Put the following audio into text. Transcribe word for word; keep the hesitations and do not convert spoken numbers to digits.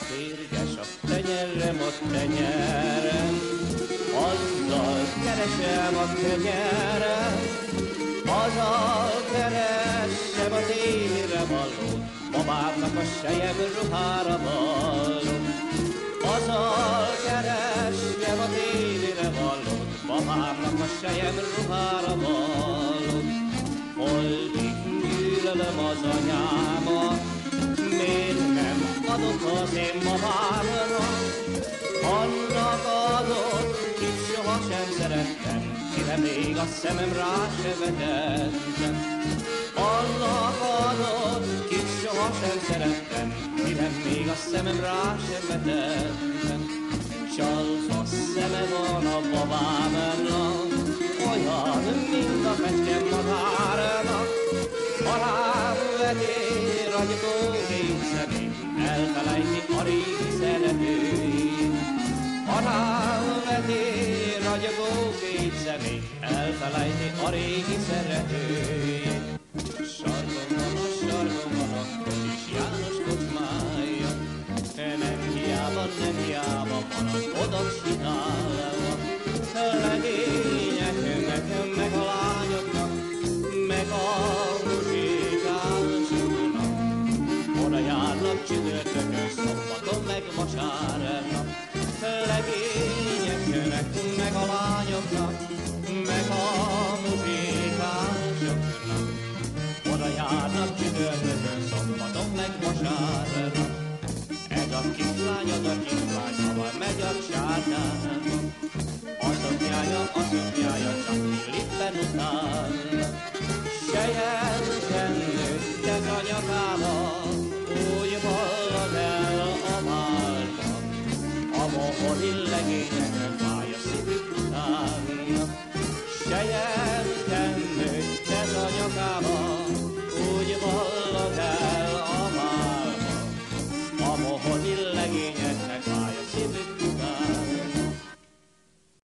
férges a tenyerem, a tenyerem, azzal keresem a tenyerem, azzal keresem a télire valót, babámnak a sejem ruhára valót. Azzal keresem a télire valót, babámnak a sejem ruhára valót. Holdig gyűlölöm az anyámat, miért nem adok az én babámnak? Annak adok, kit sohasem szerettem, kire még a szemem rá se vetettem. Annak adott, kit sohasem szerettem, kire még a szemem rá se vetettem. Csalva szeme van a babámnak, olyan, mint a fecske madárnak. Ha rám vetél ragyogó kék szemét, elfelejti a régi szeretőjét. Ha rám vetél ragyogó kék szemét, elfelejti a régi szeretőjét. Sarkon van a sarkon van a Kocsis János kocsmája, nem hiába, nem hiába van az oda csinálva. Legényeknek, meg a lányoknak, meg a muzsikásoknak, oda járnak csütörtökön, szombaton, meg vasárnap. Legényeknek,